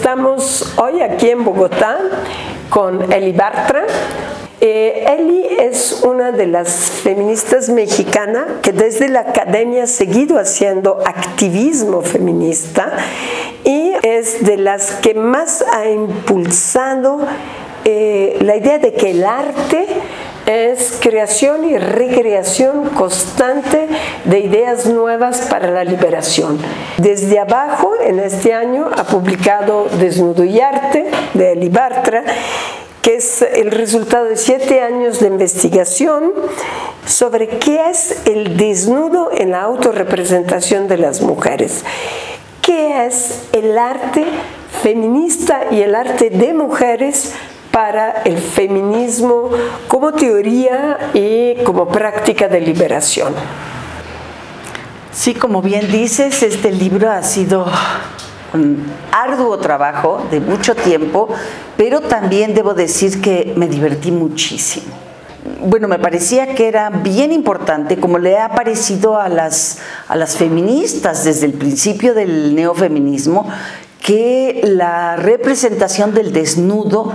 Estamos hoy aquí en Bogotá con Eli Bartra. Eli es una de las feministas mexicanas que desde la academia ha seguido haciendo activismo feminista y es de las que más ha impulsado la idea de que el arte es creación y recreación constante de ideas nuevas para la liberación. Desde abajo, en este año, ha publicado Desnudo y Arte, de Eli Bartra, que es el resultado de 7 años de investigación sobre qué es el desnudo en la autorrepresentación de las mujeres. ¿Qué es el arte feminista y el arte de mujeres para el feminismo como teoría y como práctica de liberación? Sí, como bien dices, este libro ha sido un arduo trabajo de mucho tiempo, pero también debo decir que me divertí muchísimo. Bueno, me parecía que era bien importante, como le ha parecido a las feministas desde el principio del neofeminismo, que la representación del desnudo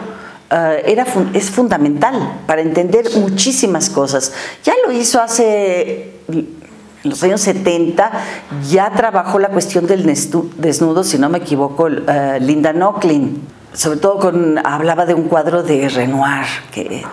es fundamental para entender muchísimas cosas. Ya lo hizo en los años 70, ya trabajó la cuestión del desnudo, si no me equivoco, Linda Nochlin. Sobre todo hablaba de un cuadro de Renoir que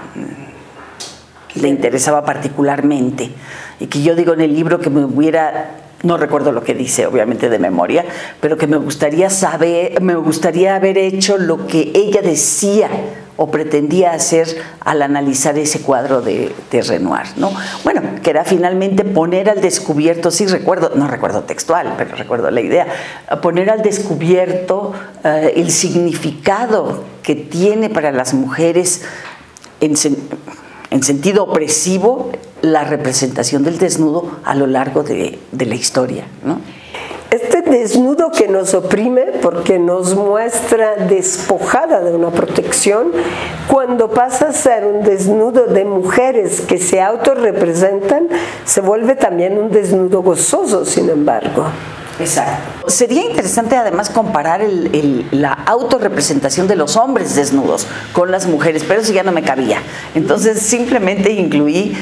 le interesaba particularmente y que yo digo en el libro que no recuerdo lo que dice, obviamente de memoria, pero que me gustaría haber hecho lo que ella decía o pretendía hacer al analizar ese cuadro de Renoir, ¿no? Bueno, que era finalmente poner al descubierto, no recuerdo textual, pero recuerdo la idea, poner al descubierto el significado que tiene para las mujeres en sentido opresivo la representación del desnudo a lo largo de la historia, ¿no? Este desnudo que nos oprime porque nos muestra despojada de una protección, cuando pasa a ser un desnudo de mujeres que se autorrepresentan, se vuelve también un desnudo gozoso, sin embargo. Exacto. Sería interesante además comparar la autorrepresentación de los hombres desnudos con las mujeres, pero eso ya no me cabía. Entonces simplemente incluí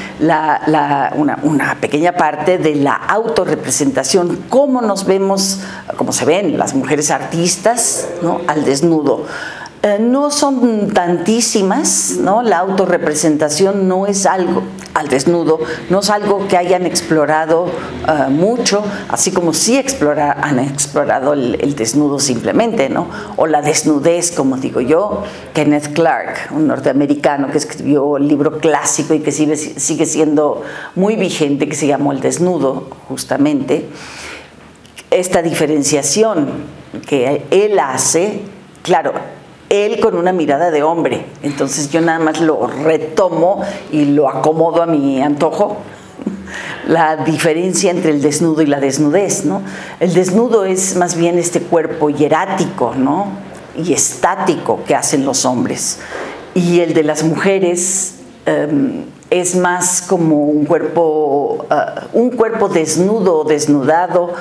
una pequeña parte de la autorrepresentación, cómo nos vemos, cómo se ven las mujeres artistas, ¿no?, al desnudo. No son tantísimas, ¿no? La autorrepresentación no es algo, al desnudo, no es algo que hayan explorado mucho, así como sí han explorado el desnudo simplemente, ¿no? O la desnudez, como digo yo. Kenneth Clark, un norteamericano que escribió el libro clásico y que sigue siendo muy vigente, que se llamó El desnudo, justamente. Esta diferenciación que él hace, claro, él con una mirada de hombre, entonces yo nada más lo retomo y lo acomodo a mi antojo, la diferencia entre el desnudo y la desnudez, ¿no? El desnudo es más bien este cuerpo hierático, ¿no?, y estático que hacen los hombres, y el de las mujeres es más como un cuerpo desnudo o desnudado,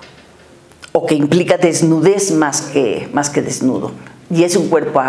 o que implica desnudez más que desnudo. Y es un cuerpo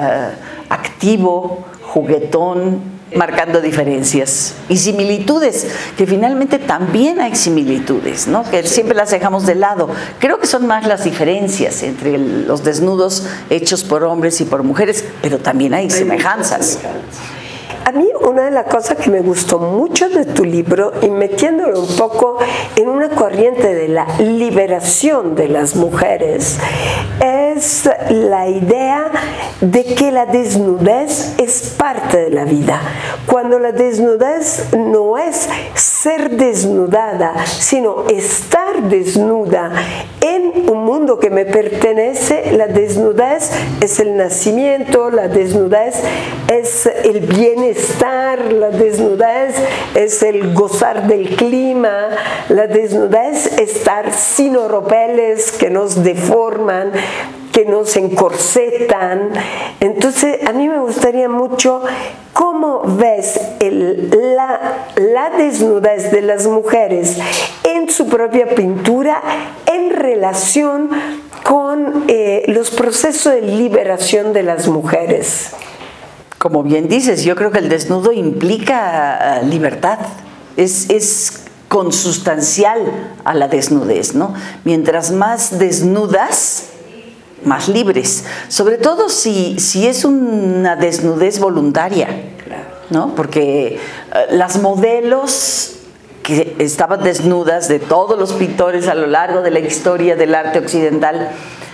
activo, juguetón, marcando diferencias y similitudes, que finalmente también hay similitudes, ¿no?, que siempre las dejamos de lado. Creo que son más las diferencias entre los desnudos hechos por hombres y por mujeres, pero también hay semejanzas. A mí una de las cosas que me gustó mucho de tu libro, y metiéndolo un poco en una corriente de la liberación de las mujeres, es la idea de que la desnudez es parte de la vida. Cuando la desnudez no es ser desnudada, sino estar desnuda en un mundo que me pertenece, la desnudez es el nacimiento, la desnudez es el bienestar, la desnudez es el gozar del clima, la desnudez es estar sin oropeles que nos deforman, que nos encorsetan. Entonces a mí me gustaría mucho cómo ves la desnudez de las mujeres en su propia pintura en relación con los procesos de liberación de las mujeres. Como bien dices, yo creo que el desnudo implica libertad, es consustancial a la desnudez, ¿no? Mientras más desnudas, más libres, sobre todo si es una desnudez voluntaria, ¿no? Porque las modelos que estaban desnudas de todos los pintores a lo largo de la historia del arte occidental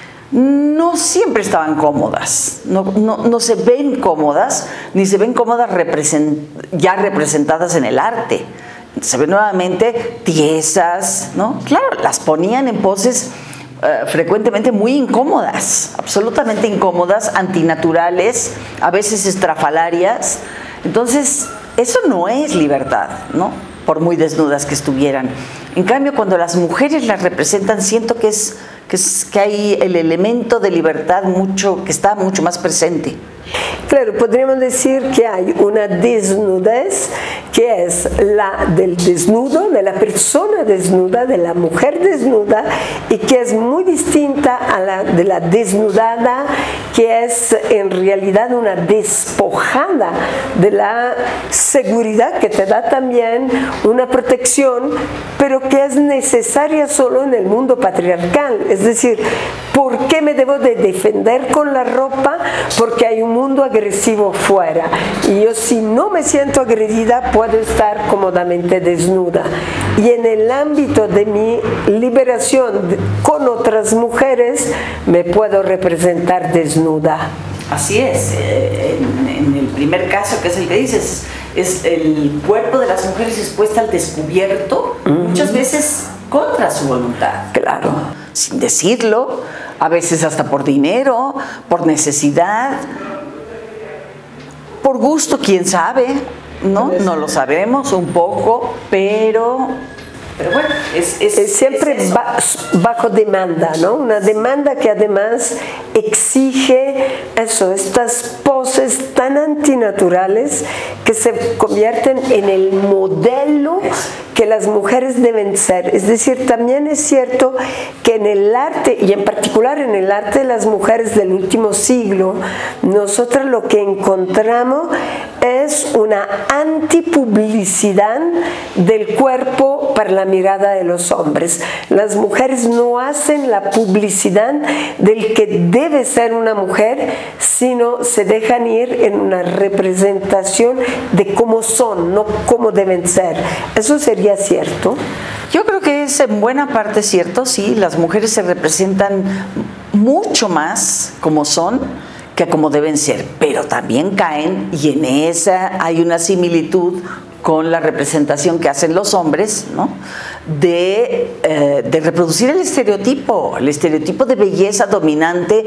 no siempre estaban cómodas, no se ven cómodas, ni se ven cómodas ya representadas en el arte. Se ven nuevamente tiesas, ¿no? Claro, las ponían en poses frecuentemente muy incómodas, absolutamente incómodas, antinaturales, a veces estrafalarias. Entonces, eso no es libertad, ¿no? Por muy desnudas que estuvieran. En cambio, cuando las mujeres las representan, siento que hay el elemento de libertad que está mucho más presente. Claro, podríamos decir que hay una desnudez que es la del desnudo, de la persona desnuda, de la mujer desnuda, y que es muy distinta a la de la desnudada, que es en realidad una despojada de la seguridad que te da también una protección, pero que es necesaria solo en el mundo patriarcal. Es decir, ¿por qué me debo de defender con la ropa? Porque hay un mundo agresivo fuera, y yo, si no me siento agredida, puedo estar cómodamente desnuda. Y en el ámbito de mi liberación con otras mujeres, me puedo representar desnuda. Así es. En el primer caso, que es el que dices, es el cuerpo de las mujeres expuesta al descubierto, muchas veces contra su voluntad. Claro. Sin decirlo, a veces hasta por dinero, por necesidad, por gusto, quién sabe, ¿no? No lo sabemos un poco, pero bueno, es siempre bajo demanda, ¿no? Una demanda que además exige estas poses tan antinaturales que se convierten en el modelo que las mujeres deben ser. Es decir, también es cierto que en el arte, y en particular en el arte de las mujeres del último siglo, nosotros lo que encontramos es una antipublicidad del cuerpo para la mirada de los hombres. Las mujeres no hacen la publicidad del que debe ser una mujer, sino se dejan ir en una representación de cómo son, no cómo deben ser. Eso sería cierto. Yo creo que es en buena parte cierto, sí. Las mujeres se representan mucho más como son que como deben ser, pero también caen, y en esa hay una similitud con la representación que hacen los hombres, ¿no? De reproducir el estereotipo de belleza dominante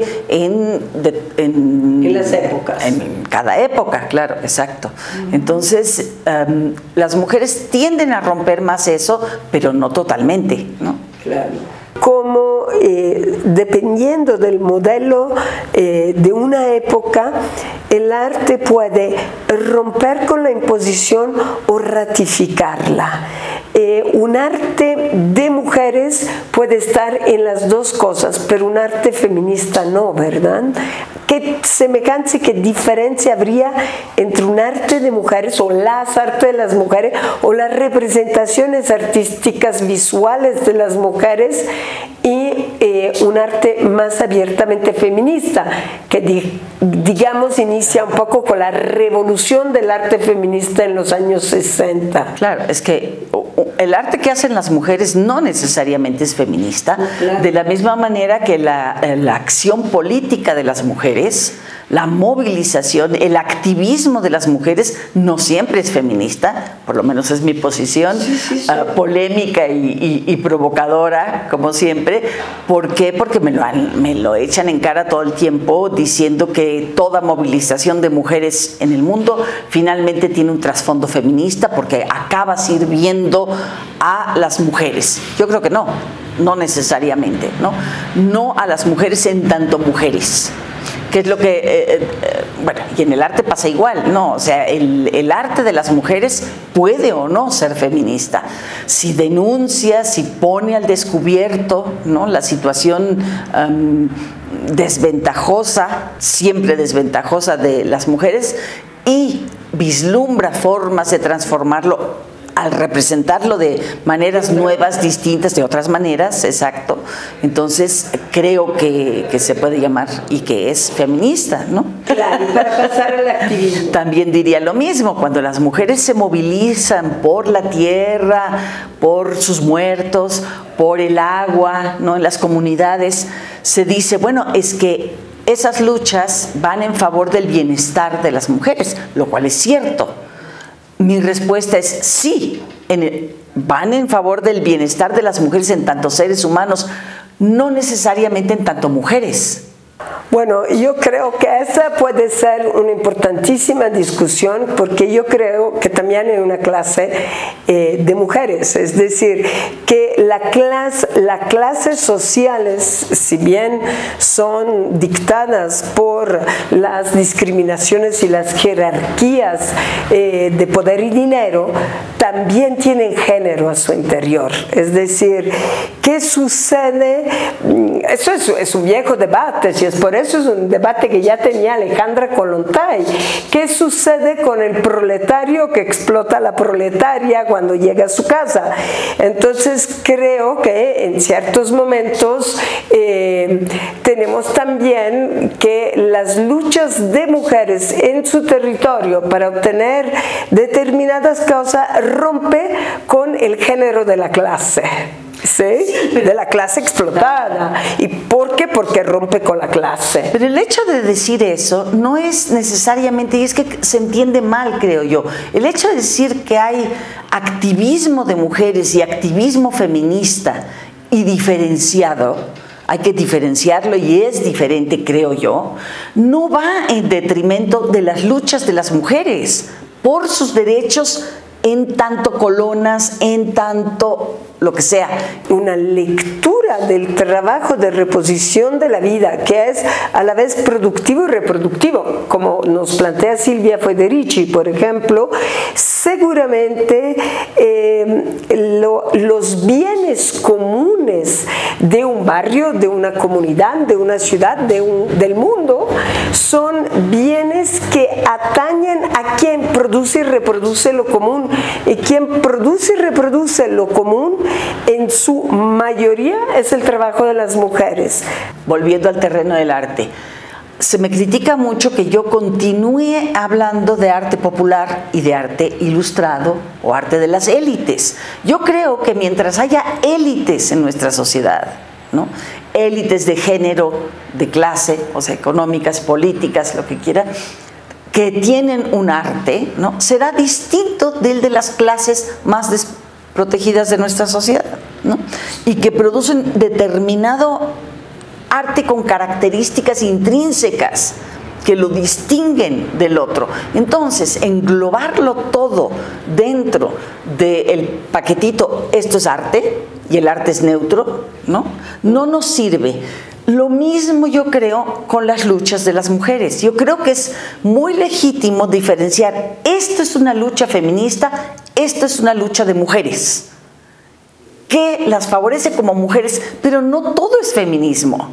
en las épocas. En cada época, claro, exacto. Entonces, las mujeres tienden a romper más eso, pero no totalmente, ¿no? Claro. Como dependiendo del modelo de una época, el arte puede romper con la imposición o ratificarla. Un arte de mujeres puede estar en las dos cosas, pero un arte feminista no, ¿verdad? ¿Qué semejanza y qué diferencia habría entre un arte de mujeres o las artes de las mujeres o las representaciones artísticas visuales de las mujeres y un arte más abiertamente feminista, que digamos inicia un poco con la revolución del arte feminista en los años 60? Claro, es que el arte que hacen las mujeres no necesariamente es feminista, claro. De la misma manera que la acción política de las mujeres, la movilización, el activismo de las mujeres no siempre es feminista, por lo menos es mi posición, sí. Polémica y provocadora, como siempre. ¿Por qué? Porque me lo echan en cara todo el tiempo, diciendo que toda movilización de mujeres en el mundo finalmente tiene un trasfondo feminista, porque acaba sirviendo a las mujeres. Yo creo que no necesariamente, no a las mujeres en tanto mujeres, que es lo que bueno, y en el arte pasa igual, ¿no? O sea, el arte de las mujeres puede o no ser feminista. Si denuncia, si pone al descubierto, ¿no?, la situación desventajosa, siempre desventajosa de las mujeres, y vislumbra formas de transformarlo al representarlo de maneras nuevas, distintas, de otras maneras, exacto. Entonces creo que se puede llamar y que es feminista, ¿no? Claro, para pasar al activismo. También diría lo mismo, cuando las mujeres se movilizan por la tierra, por sus muertos, por el agua, ¿no?, en las comunidades, se dice, bueno, es que esas luchas van en favor del bienestar de las mujeres, lo cual es cierto. Mi respuesta es sí, van en favor del bienestar de las mujeres en tanto seres humanos, no necesariamente en tanto mujeres. Bueno, yo creo que esa puede ser una importantísima discusión, porque yo creo que también hay una clase de mujeres, es decir, que las clases sociales, si bien son dictadas por las discriminaciones y las jerarquías de poder y dinero, también tienen género a su interior. Es decir, ¿qué sucede? Eso es un viejo debate, y es por eso es un debate que ya tenía Alejandra Kollontai. ¿Qué sucede con el proletario que explota a la proletaria cuando llega a su casa? Entonces creo que en ciertos momentos tenemos también que las luchas de mujeres en su territorio para obtener determinadas cosas rompe con el género de la clase. ¿Sí? De la clase explotada. ¿Y por qué? Porque rompe con la clase. Pero el hecho de decir eso no es necesariamente, y es que se entiende mal, creo yo, el hecho de decir que hay activismo de mujeres y activismo feminista y diferenciado, hay que diferenciarlo y es diferente, creo yo, no va en detrimento de las luchas de las mujeres por sus derechos en tanto colonas, en tanto lo que sea. Una lectura del trabajo de reposición de la vida, que es a la vez productivo y reproductivo, como nos plantea Silvia Federici, por ejemplo, seguramente los bienes comunes de un barrio, de una comunidad, de una ciudad, del mundo, son bienes que atañen a quien produce y reproduce lo común, y quien produce y reproduce lo común en su mayoría es el trabajo de las mujeres. Volviendo al terreno del arte, se me critica mucho que yo continúe hablando de arte popular y de arte ilustrado o arte de las élites. Yo creo que mientras haya élites en nuestra sociedad, ¿no?, élites de género, de clase, o sea, económicas, políticas, lo que quiera, que tienen un arte, ¿no?, será distinto del de las clases más desprotegidas de nuestra sociedad, ¿no?, y que producen determinado arte con características intrínsecas que lo distinguen del otro. Entonces, englobarlo todo dentro del paquetito, esto es arte y el arte es neutro, ¿no?, no nos sirve. Lo mismo yo creo con las luchas de las mujeres. Yo creo que es muy legítimo diferenciar, esto es una lucha feminista, esto es una lucha de mujeres, que las favorece como mujeres, pero no todo es feminismo.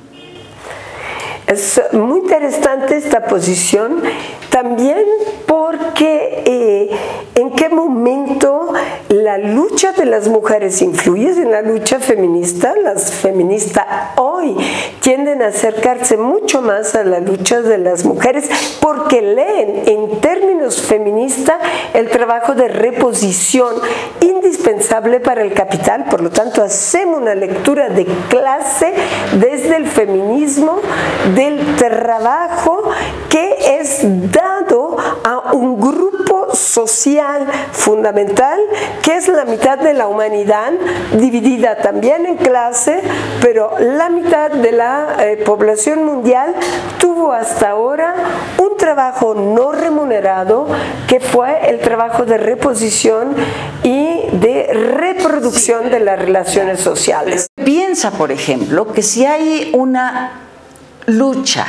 Es muy interesante esta posición, también porque en qué momento la lucha de las mujeres influye en la lucha feminista. Las feministas hoy tienden a acercarse mucho más a la lucha de las mujeres porque leen en términos feministas el trabajo de reposición indispensable para el capital. Por lo tanto, hacemos una lectura de clase desde el feminismo, del trabajo que es dado a un grupo social fundamental que es la mitad de la humanidad, dividida también en clase, pero la mitad de la población mundial tuvo hasta ahora un trabajo no remunerado, que fue el trabajo de reposición y de reproducción de las relaciones sociales. Piensa, por ejemplo, que si hay una lucha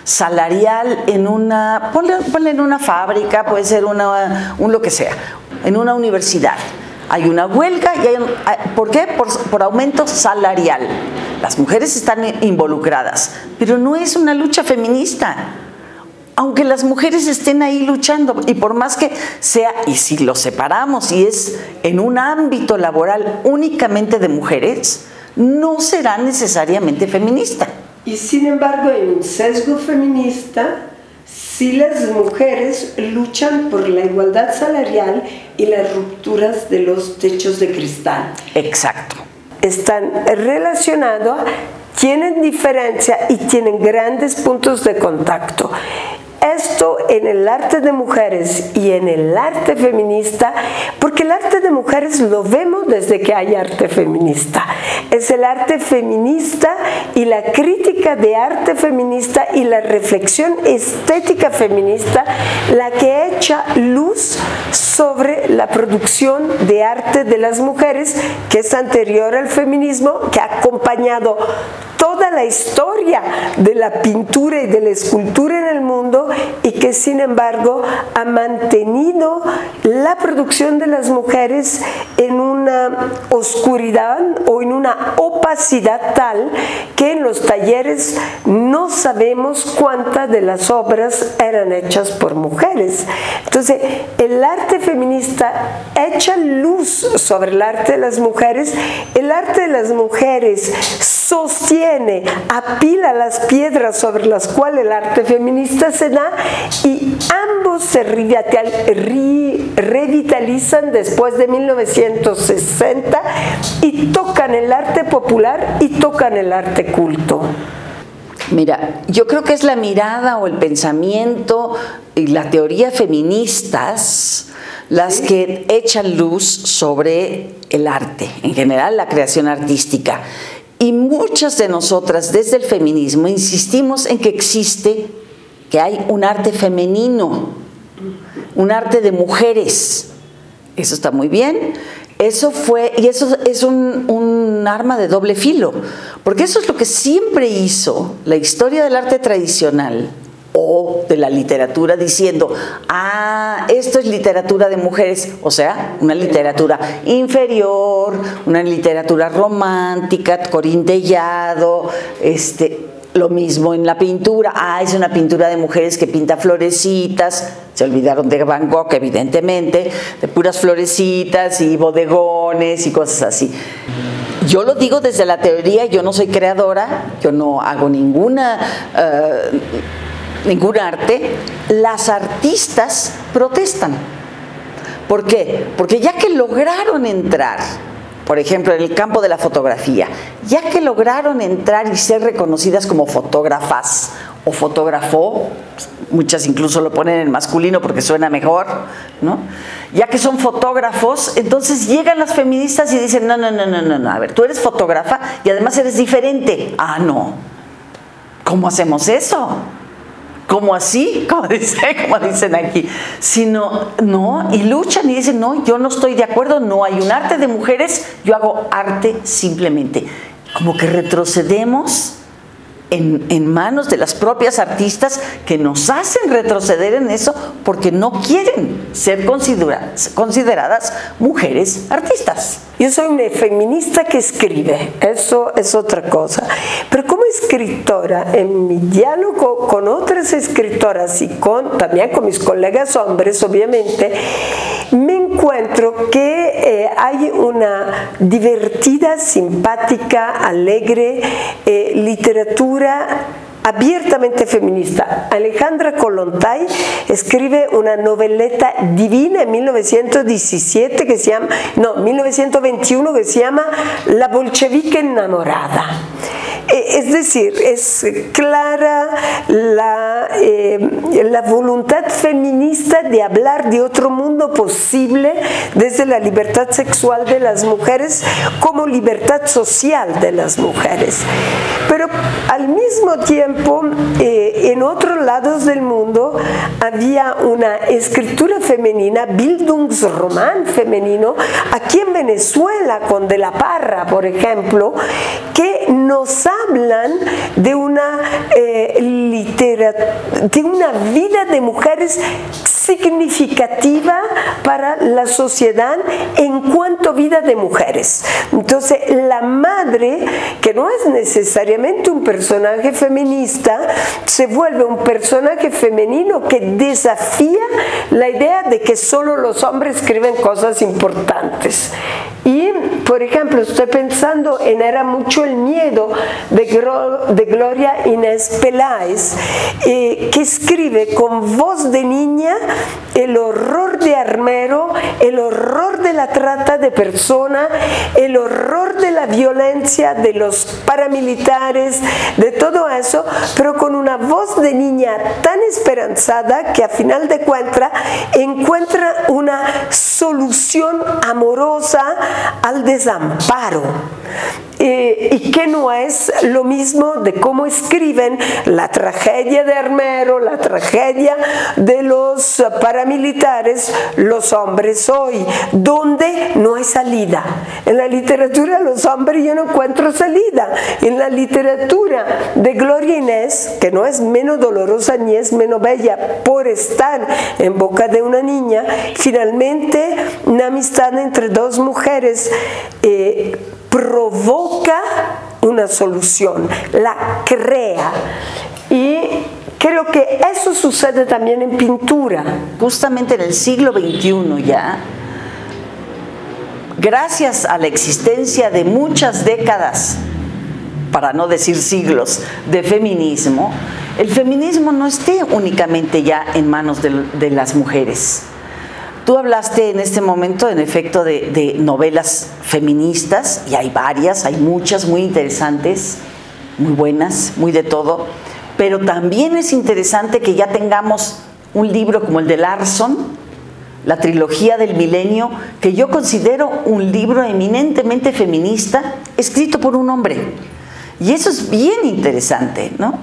salarial en una, ponle en una fábrica, puede ser un lo que sea, en una universidad. Hay una huelga y ¿por qué? Por aumento salarial. Las mujeres están involucradas, pero no es una lucha feminista. Aunque las mujeres estén ahí luchando, y por más que sea, y si lo separamos y es en un ámbito laboral únicamente de mujeres, no será necesariamente feminista. Y sin embargo hay un sesgo feminista si las mujeres luchan por la igualdad salarial y las rupturas de los techos de cristal. Exacto. Están relacionados, tienen diferencia y tienen grandes puntos de contacto. Esto en el arte de mujeres y en el arte feminista, porque el arte de mujeres lo vemos desde que hay arte feminista. Es el arte feminista y la crítica de arte feminista y la reflexión estética feminista la que echa luz sobre la producción de arte de las mujeres, que es anterior al feminismo, que ha acompañado toda la historia de la pintura y de la escultura en el mundo, y que sin embargo ha mantenido la producción de las mujeres en una oscuridad o en una opacidad tal que en los talleres no sabemos cuántas de las obras eran hechas por mujeres. Entonces el arte feminista echa luz sobre el arte de las mujeres. El arte de las mujeres sostiene, apila las piedras sobre las cuales el arte feminista se da, y ambos se revitalizan después de 1960 y tocan el arte popular y tocan el arte culto. Mira, yo creo que es la mirada o el pensamiento y la teoría feministas las que echan luz sobre el arte, en general la creación artística. Y muchas de nosotras desde el feminismo insistimos en que hay un arte femenino, un arte de mujeres. Eso está muy bien. Eso es un arma de doble filo, porque eso es lo que siempre hizo la historia del arte tradicional o de la literatura, diciendo, esto es literatura de mujeres, o sea, una literatura inferior, una literatura romántica, Corín Tellado, lo mismo en la pintura, es una pintura de mujeres que pinta florecitas, se olvidaron de Van Gogh evidentemente, de puras florecitas y bodegones y cosas así. Yo lo digo desde la teoría, yo no soy creadora, yo no hago ningún arte. Las artistas protestan. ¿Por qué? Porque ya que lograron entrar, por ejemplo, en el campo de la fotografía, ya que lograron entrar y ser reconocidas como fotógrafas o fotógrafo, muchas incluso lo ponen en masculino porque suena mejor, ¿no? Ya que son fotógrafos, entonces llegan las feministas y dicen, no, a ver, tú eres fotógrafa y además eres diferente. No, ¿cómo hacemos eso? ¿Cómo así? Como dicen aquí. No, y luchan y dicen, no, yo no estoy de acuerdo, no hay un arte de mujeres, yo hago arte simplemente. Como que retrocedemos en manos de las propias artistas que nos hacen retroceder en eso porque no quieren ser consideradas mujeres artistas. Yo soy una feminista que escribe, eso es otra cosa. Pero como escritora, en mi diálogo con otras escritoras y también con mis colegas hombres, obviamente, me encuentro que hay una divertida, simpática, alegre literatura abiertamente feminista. Alejandra Kollontai escribe una noveleta divina en 1917 que se llama, 1921 que se llama La bolchevique enamorada. Es decir, es clara la voluntad feminista de hablar de otro mundo posible desde la libertad sexual de las mujeres como libertad social de las mujeres. Pero al mismo tiempo, en otros lados del mundo había una escritura femenina, Bildungsroman femenino, aquí en Venezuela con De la Parra, por ejemplo, que nos hablan de una literatura de una vida de mujeres significativa para la sociedad en cuanto a vida de mujeres. Entonces, la madre, que no es necesariamente un personaje feminista, se vuelve un personaje femenino que desafía la idea de que solo los hombres escriben cosas importantes. Y, por ejemplo, estoy pensando en Era mucho el miedo de Gloria Inés Peláez, que escribe con voz de niña el horror de Armero, el horror de la trata de personas, el horror de la violencia de los paramilitares, de todo eso, pero con una voz de niña tan esperanzada que a final de cuentas encuentra una solución amorosa al desamparo. Y que no es lo mismo de cómo escriben la tragedia de Armero, la tragedia de los paramilitares, los hombres hoy, donde no hay salida. En la literatura de los hombres yo no encuentro salida. En la literatura de Gloria Inés, que no es menos dolorosa ni es menos bella por estar en boca de una niña, finalmente una amistad entre dos mujeres provoca una solución, la crea. Y creo que eso sucede también en pintura. Justamente en el siglo XXI ya, gracias a la existencia de muchas décadas, para no decir siglos, de feminismo, el feminismo no esté únicamente ya en manos de las mujeres. Tú hablaste en este momento, en efecto, de novelas feministas, y hay varias, hay muchas muy interesantes, muy buenas, muy de todo, pero también es interesante que ya tengamos un libro como el de Larson, la trilogía del milenio, que yo considero un libro eminentemente feminista, escrito por un hombre. Y eso es bien interesante, ¿no?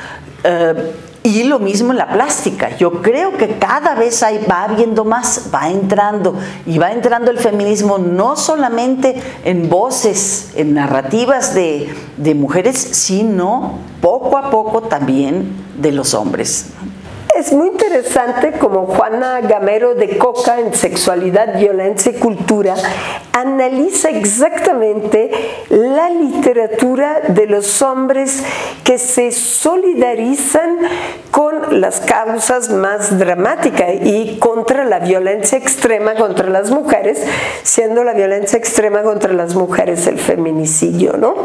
Y lo mismo en la plástica. Yo creo que cada vez va habiendo más, va entrando, y va entrando el feminismo no solamente en voces, en narrativas de mujeres, sino poco a poco también de los hombres. Es muy interesante como Juana Gamero de Coca en Sexualidad, Violencia y Cultura analiza exactamente la literatura de los hombres que se solidarizan con las causas más dramáticas y contra la violencia extrema contra las mujeres, siendo la violencia extrema contra las mujeres el feminicidio, ¿no?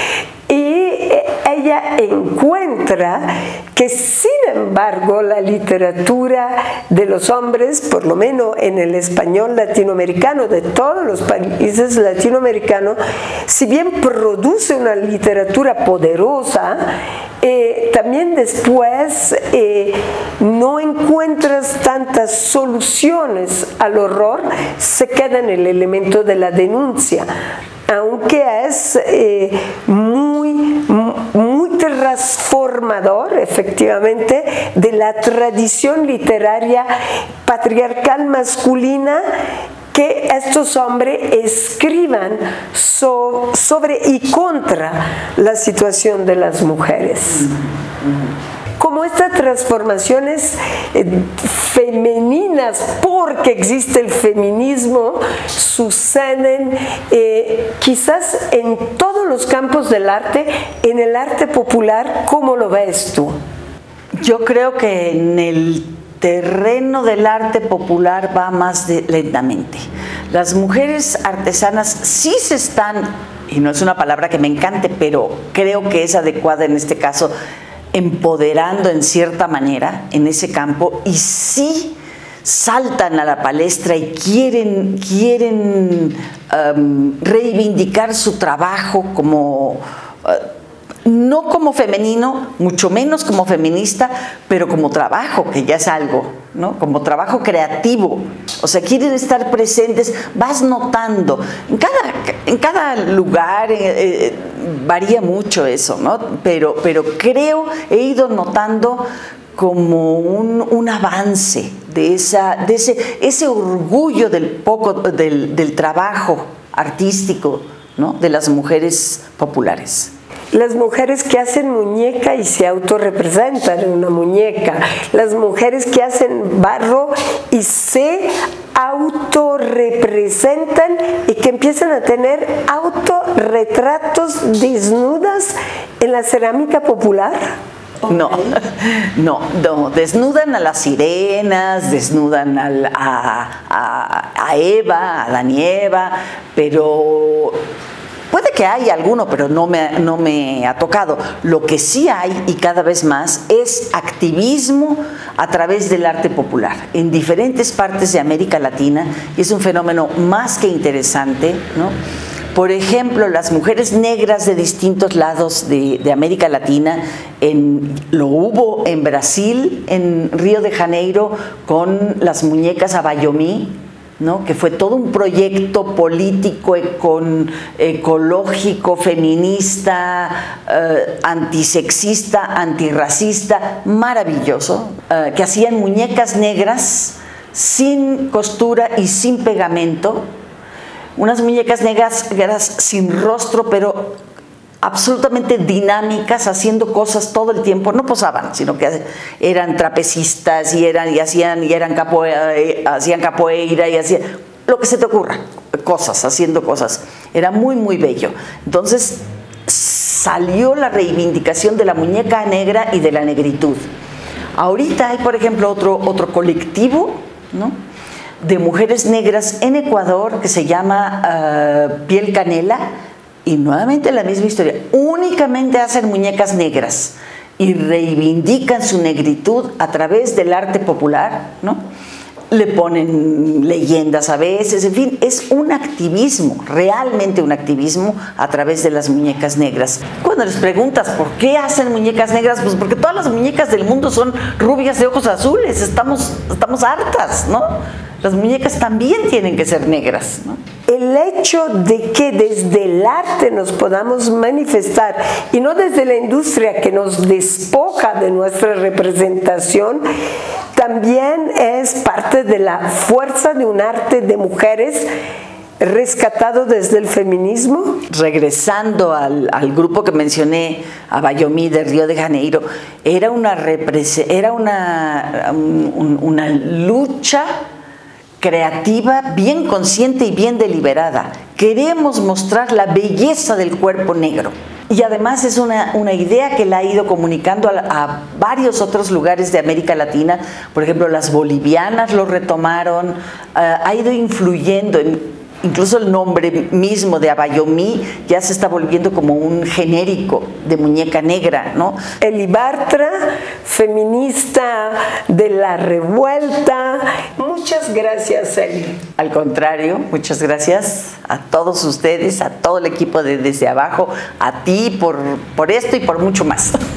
Y ella encuentra que, sin embargo, la literatura de los hombres, por lo menos en el español latinoamericano, de todos los países latinoamericanos, si bien produce una literatura poderosa, también después no encuentras tantas soluciones al horror, se queda en el elemento de la denuncia, aunque es muy transformador, efectivamente, de la tradición literaria patriarcal masculina, que estos hombres escriban sobre y contra la situación de las mujeres. Como estas transformaciones femeninas, porque existe el feminismo, suceden quizás en todos los campos del arte, en el arte popular. ¿Cómo lo ves tú? Yo creo que en el terreno del arte popular va más lentamente. Las mujeres artesanas sí se están, y no es una palabra que me encante, pero creo que es adecuada en este caso, empoderando en cierta manera en ese campo, y sí saltan a la palestra y quieren reivindicar su trabajo como no como femenino, mucho menos como feminista, pero como trabajo, que ya es algo, ¿no? Como trabajo creativo. O sea, quieren estar presentes, vas notando. En cada lugar varía mucho eso, ¿no? Pero creo, he ido notando como un avance de ese orgullo del trabajo artístico, ¿no? De las mujeres populares. las mujeres que hacen muñeca y se autorrepresentan en una muñeca, las mujeres que hacen barro y se autorrepresentan y que empiezan a tener autorretratos desnudas en la cerámica popular. No, desnudan a las sirenas, desnudan a Eva, a Adán y Eva, pero puede que haya alguno, pero no me ha tocado. Lo que sí hay, y cada vez más, es activismo a través del arte popular en diferentes partes de América Latina, y es un fenómeno más que interesante, ¿no? Por ejemplo, las mujeres negras de distintos lados de América Latina, lo hubo en Brasil, en Río de Janeiro, con las muñecas Abayomi, ¿no? Que fue todo un proyecto político, ecológico, feminista, antisexista, antirracista, maravilloso, que hacían muñecas negras sin costura y sin pegamento. Unas muñecas negras sin rostro, pero absolutamente dinámicas, haciendo cosas todo el tiempo. No posaban, sino que eran trapecistas hacían capoeira y hacían lo que se te ocurra, haciendo cosas. Era muy, muy bello. Entonces salió la reivindicación de la muñeca negra y de la negritud. Ahorita hay, por ejemplo, otro colectivo, ¿no?, de mujeres negras en Ecuador que se llama Piel Canela, y nuevamente la misma historia. Únicamente hacen muñecas negras y reivindican su negritud a través del arte popular, ¿no? Le ponen leyendas a veces, en fin, es un activismo, realmente un activismo a través de las muñecas negras. Cuando les preguntas por qué hacen muñecas negras, pues porque todas las muñecas del mundo son rubias de ojos azules, estamos hartas, ¿no? Las muñecas también tienen que ser negras, ¿no? El hecho de que desde el arte nos podamos manifestar y no desde la industria que nos despoja de nuestra representación, también es parte de la fuerza de un arte de mujeres rescatado desde el feminismo. Regresando al grupo que mencioné, Abayomi de Río de Janeiro, era una lucha creativa, bien consciente y bien deliberada. Queremos mostrar la belleza del cuerpo negro. Y además es una idea que la ha ido comunicando a varios otros lugares de América Latina. Por ejemplo, las bolivianas lo retomaron, ha ido influyendo incluso el nombre mismo de Abayomi ya se está volviendo como un genérico de muñeca negra, ¿no? Eli Bartra, feminista de la revuelta. Muchas gracias, Eli. Al contrario, muchas gracias a todos ustedes, a todo el equipo de Desde Abajo, a ti por esto y por mucho más.